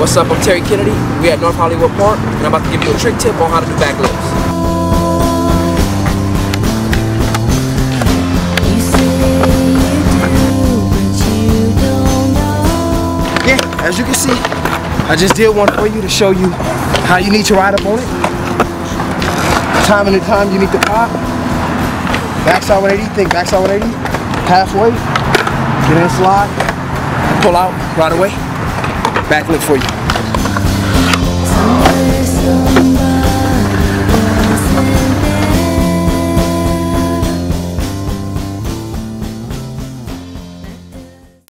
What's up, I'm Terry Kennedy. We at North Hollywood Park, and I'm about to give you a trick tip on how to do backlips. Yeah, as you can see, I just did one for you to show you how you need to ride up on it. Time and time you need to pop. Backside 180, think backside 180. Halfway, get in, slide, pull out right away. Backlip for you.